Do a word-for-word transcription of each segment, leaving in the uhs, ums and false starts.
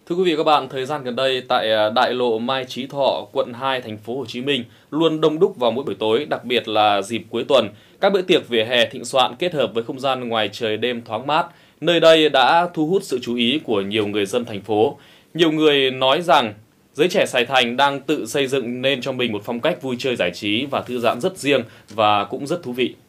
Thưa quý vị và các bạn, thời gian gần đây tại đại lộ Mai Chí Thọ, quận hai, thành phố Hồ Chí Minh luôn đông đúc vào mỗi buổi tối, đặc biệt là dịp cuối tuần. Các bữa tiệc vỉa hè thịnh soạn kết hợp với không gian ngoài trời đêm thoáng mát, nơi đây đã thu hút sự chú ý của nhiều người dân thành phố. Nhiều người nói rằng giới trẻ Sài Thành đang tự xây dựng nên cho mình một phong cách vui chơi giải trí và thư giãn rất riêng và cũng rất thú vị.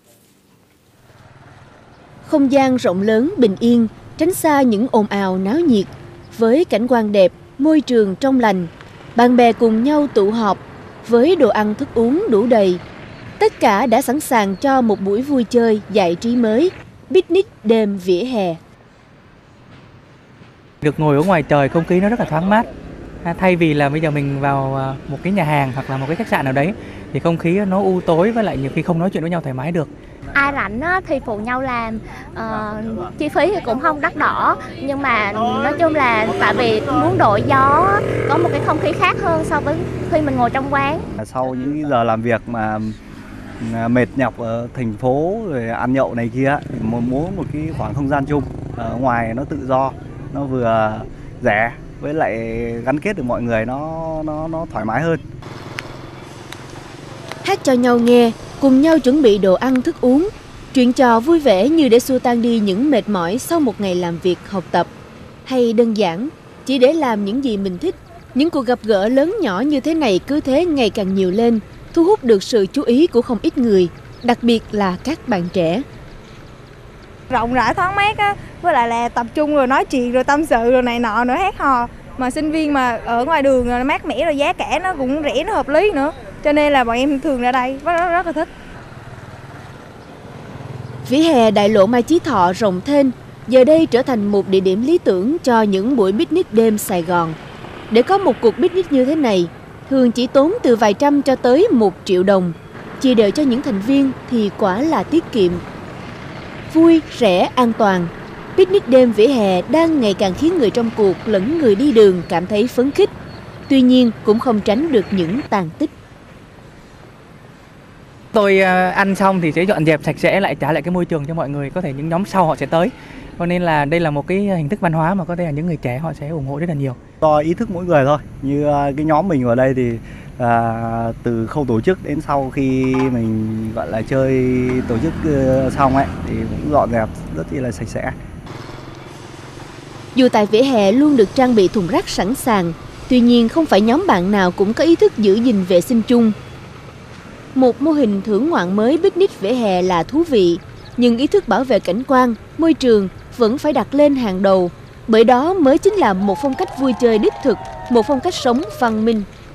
Không gian rộng lớn, bình yên, tránh xa những ồn ào náo nhiệt. Với cảnh quan đẹp, môi trường trong lành, bạn bè cùng nhau tụ họp, với đồ ăn thức uống đủ đầy. Tất cả đã sẵn sàng cho một buổi vui chơi, giải trí mới, picnic đêm vỉa hè. Được ngồi ở ngoài trời, không khí nó rất là thoáng mát. Thay vì là bây giờ mình vào một cái nhà hàng hoặc là một cái khách sạn nào đấy, thì không khí nó u tối với lại nhiều khi không nói chuyện với nhau thoải mái được. Ai rảnh thì phụ nhau làm, uh, chi phí thì cũng không đắt đỏ, nhưng mà nói chung là tại vì muốn đổi gió, có một cái không khí khác hơn so với khi mình ngồi trong quán. Sau những giờ làm việc mà mệt nhọc ở thành phố rồi ăn nhậu này kia, thì muốn một cái khoảng không gian chung ở ngoài nó tự do, nó vừa rẻ với lại gắn kết được mọi người, nó nó nó thoải mái hơn. Hát cho nhau nghe, cùng nhau chuẩn bị đồ ăn thức uống, chuyện trò vui vẻ như để xua tan đi những mệt mỏi sau một ngày làm việc học tập, hay đơn giản chỉ để làm những gì mình thích. Những cuộc gặp gỡ lớn nhỏ như thế này cứ thế ngày càng nhiều lên, thu hút được sự chú ý của không ít người, đặc biệt là các bạn trẻ. Rộng rãi thoáng mát á, với lại là tập trung rồi nói chuyện rồi tâm sự rồi này nọ nữa, hát hò. Mà sinh viên mà ở ngoài đường rồi mát mẻ rồi giá cả nó cũng rẻ, nó hợp lý nữa. Cho nên là bọn em thường ra đây rất, rất, rất là thích. Vỉa hè đại lộ Mai Chí Thọ rộng thênh, giờ đây trở thành một địa điểm lý tưởng cho những buổi picnic đêm Sài Gòn. Để có một cuộc picnic như thế này, thường chỉ tốn từ vài trăm cho tới một triệu đồng. Chia đều cho những thành viên thì quả là tiết kiệm. Vui, rẻ, an toàn. Picnic đêm vỉa hè đang ngày càng khiến người trong cuộc lẫn người đi đường cảm thấy phấn khích. Tuy nhiên cũng không tránh được những tàn tích. Tôi ăn xong thì sẽ dọn dẹp sạch sẽ lại, trả lại cái môi trường cho mọi người, có thể những nhóm sau họ sẽ tới. Cho nên là đây là một cái hình thức văn hóa mà có thể là những người trẻ họ sẽ ủng hộ rất là nhiều. Do ý thức mỗi người thôi, như cái nhóm mình ở đây thì à, từ khâu tổ chức đến sau khi mình gọi là chơi tổ chức xong ấy thì cũng dọn dẹp rất là sạch sẽ. Dù tại vỉa hè luôn được trang bị thùng rác sẵn sàng, tuy nhiên không phải nhóm bạn nào cũng có ý thức giữ gìn vệ sinh chung. Một mô hình thưởng ngoạn mới picnic vỉa hè là thú vị, nhưng ý thức bảo vệ cảnh quan, môi trường vẫn phải đặt lên hàng đầu, bởi đó mới chính là một phong cách vui chơi đích thực, một phong cách sống văn minh.